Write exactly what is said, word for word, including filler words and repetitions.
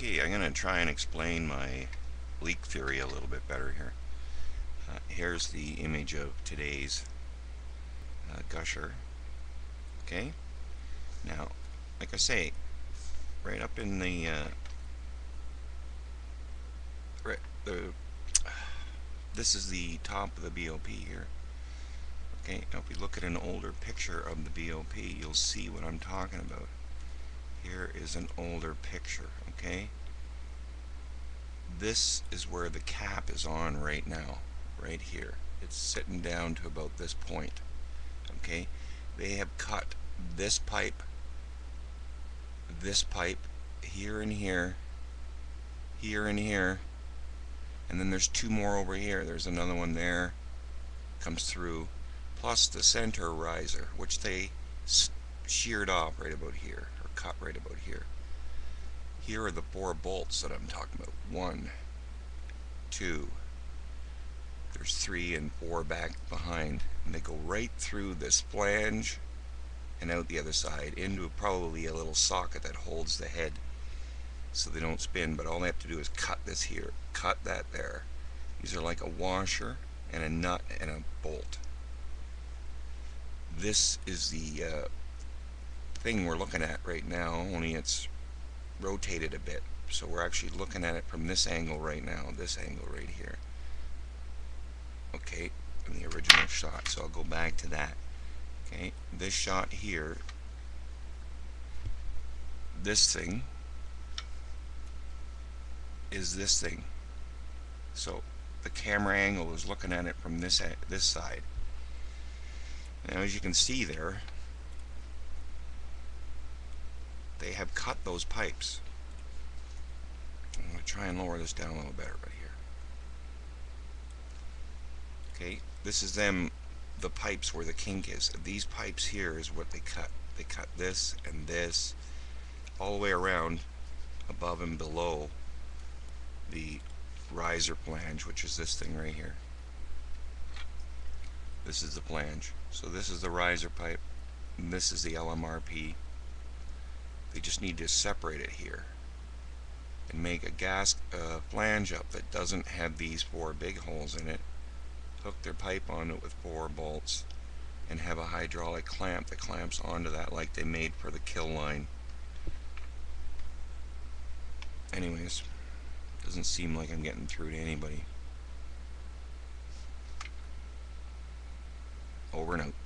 Okay, I'm going to try and explain my leak theory a little bit better here. Uh, here's the image of today's uh, gusher. Okay, now, like I say, right up in the, uh, right, the, this is the top of the B O P here. Okay, now if we look at an older picture of the B O P, you'll see what I'm talking about. Here is an older picture, okay? This is where the cap is on right now, right here. It's sitting down to about this point, okay? They have cut this pipe, this pipe, here and here, here and here, and then there's two more over here. There's another one there, comes through, plus the center riser, which they sheared off right about here, or cut right about here. Here are the four bolts that I'm talking about. One, two, there's three and four back behind, and they go right through this flange and out the other side into probably a little socket that holds the head so they don't spin. But all they have to do is cut this here, cut that there. These are like a washer and a nut and a bolt. This is the uh, thing we're looking at right now, only it's rotated a bit, so we're actually looking at it from this angle right now, this angle right here, okay, in the original shot. So I'll go back to that. Okay, this shot here, this thing is this thing, so the camera angle is looking at it from this this side. Now as you can see there, they have cut those pipes. I'm going to try and lower this down a little better right here. Okay, this is them, the pipes where the kink is. These pipes here is what they cut. They cut this and this all the way around, above and below the riser flange, which is this thing right here. This is the flange. So this is the riser pipe, and this is the L M R P. They just need to separate it here and make a gas uh, flange up that doesn't have these four big holes in it, hook their pipe on it with four bolts, and have a hydraulic clamp that clamps onto that like they made for the kill line. Anyways, doesn't seem like I'm getting through to anybody. Over and out.